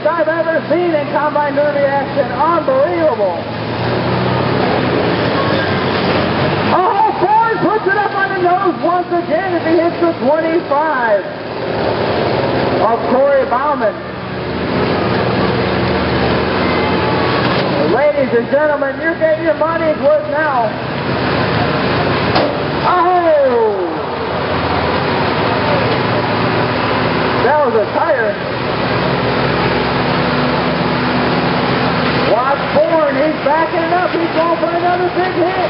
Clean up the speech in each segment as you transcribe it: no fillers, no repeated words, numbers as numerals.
biggest I've ever seen in Combine Derby action. Unbelievable. Oh, Ford puts it up on the nose once again if he hits the 25 of Corey Bauman. Ladies and gentlemen, you're getting your money's worth now. Oh! That was a tire. Watch Ford, he's backing it up. He's going for another big hit.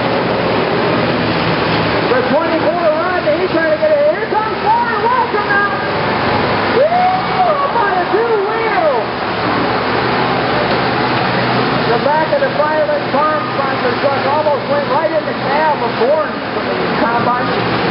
The 24 run, he's trying to get it. Here comes Ford, welcome now. Woo! Up on a two-wheel. The back of the Fireman Farm sponsor truck almost went right in the cab of Ford's combine.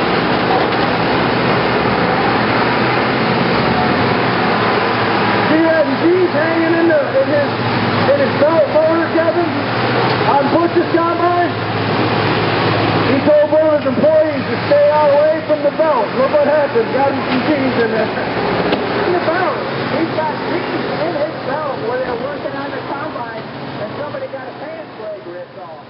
See that G's hanging in his belt motor, Kevin, on Butch's combine? He told one of his employees to stay out away from the belt. Look what happened. Got him some G's in there. In the belt. He's got G's in his belt where they're working on the combine, and somebody got a pants leg ripped off.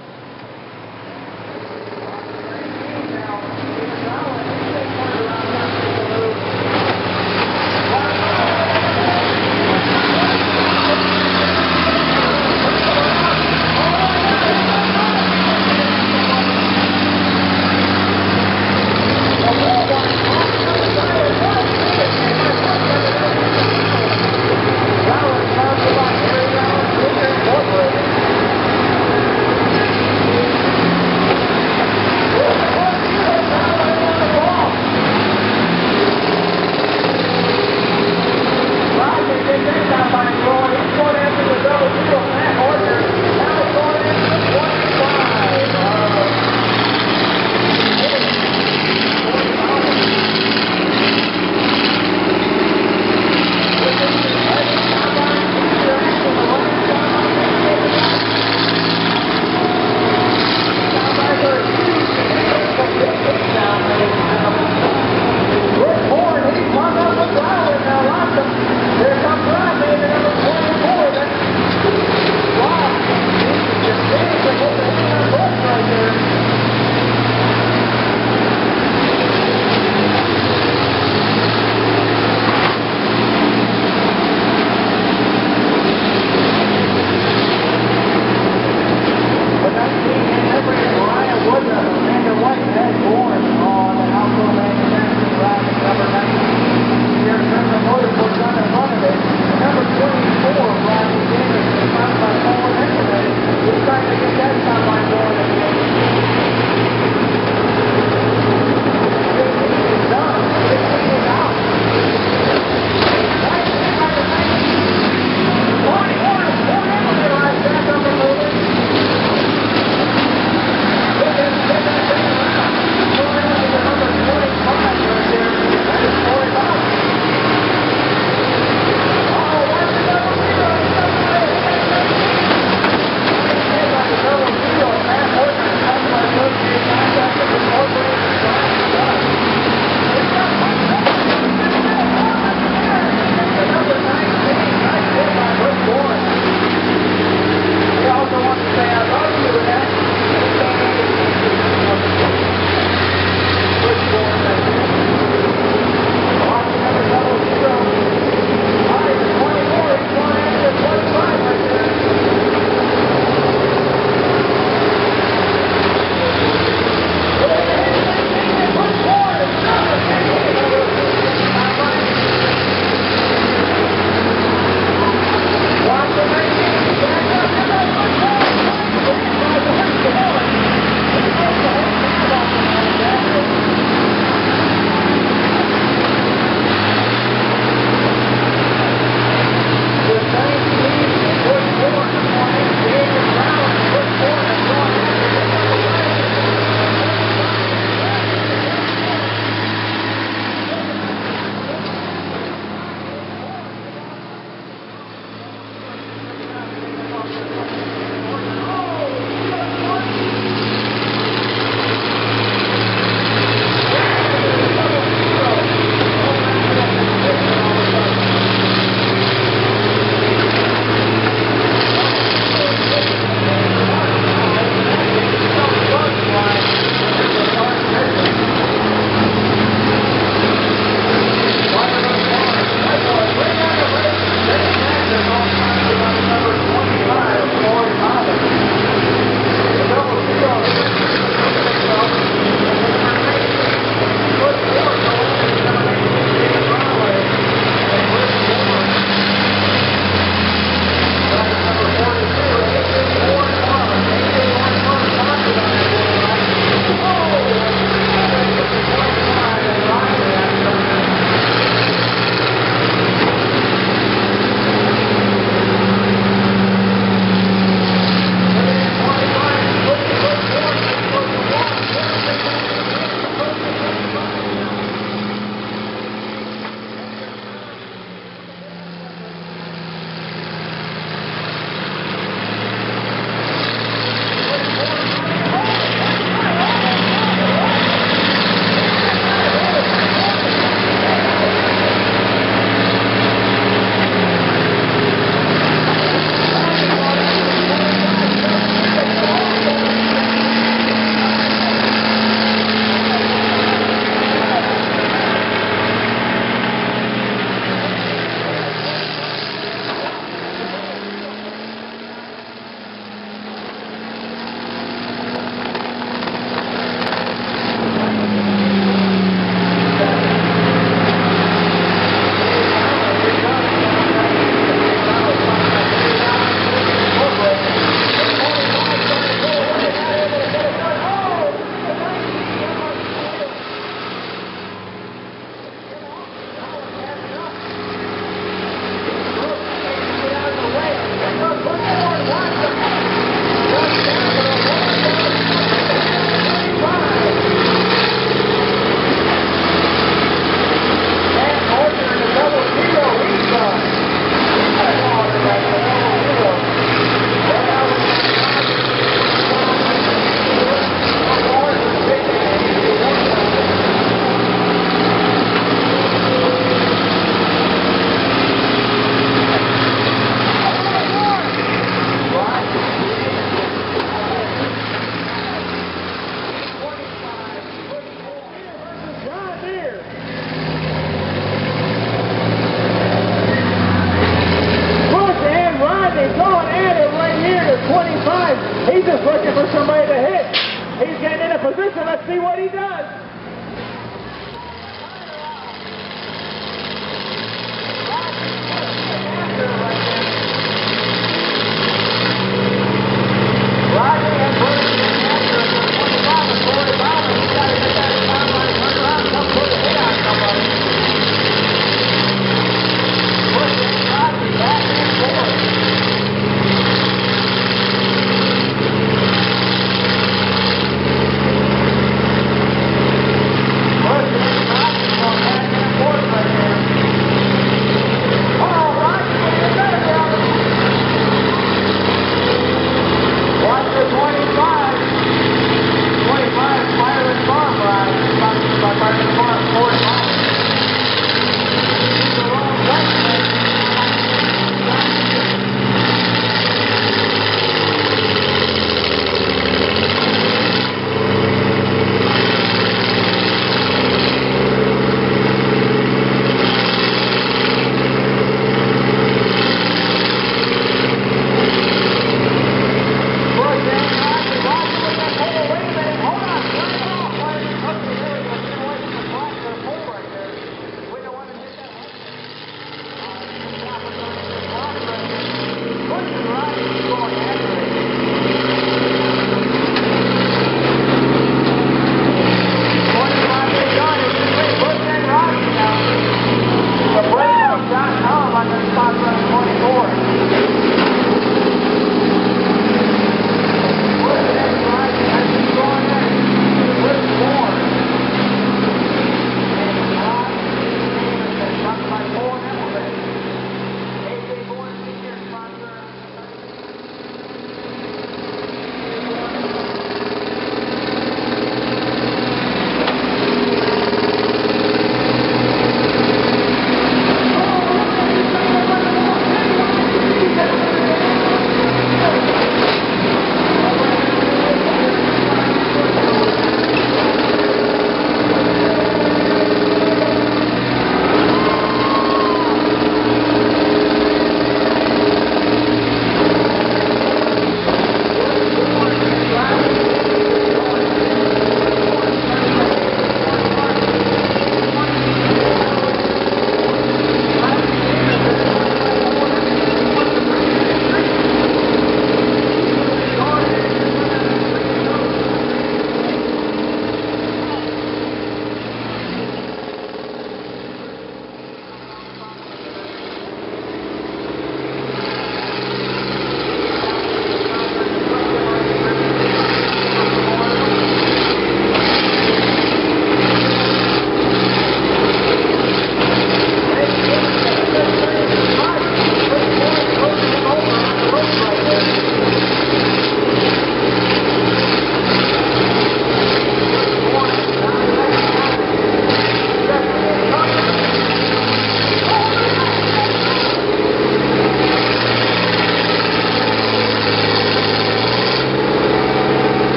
That was Cut!